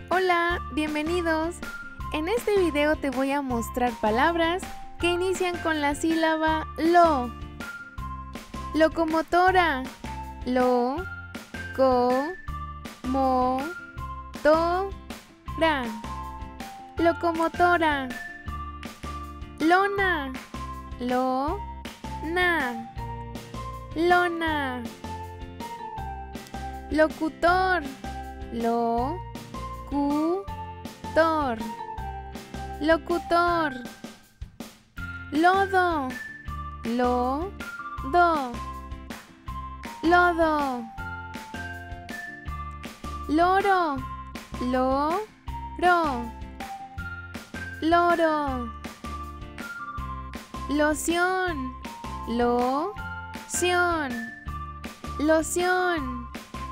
Hola, bienvenidos. En este video te voy a mostrar palabras que inician con la sílaba lo. Locomotora. Lo, co, mo, to, ra. Locomotora. Lona. Lo, na. Lona. Locutor. Lo, cu, tor. Locutor. Lodo. Lo, do. Lodo. Loro. Lo, ro. Loro. Loción. Lo, ción. Loción.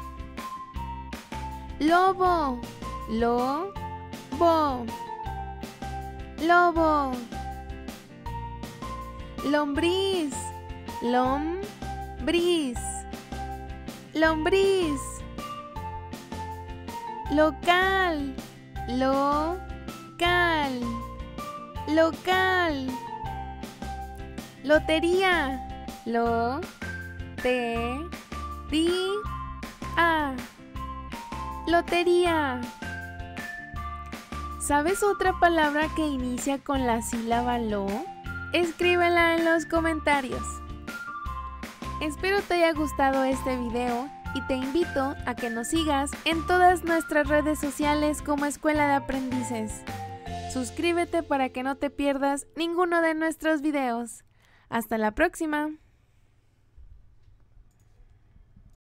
Lobo. Lo, bo. Lobo. Lombriz. Lom, bris. Lombriz. Local. Lo, cal. Local. Lotería. Lo, te, ri, a. Lotería. ¿Sabes otra palabra que inicia con la sílaba lo? Escríbela en los comentarios. Espero te haya gustado este video y te invito a que nos sigas en todas nuestras redes sociales como Escuela de Aprendices. Suscríbete para que no te pierdas ninguno de nuestros videos. ¡Hasta la próxima!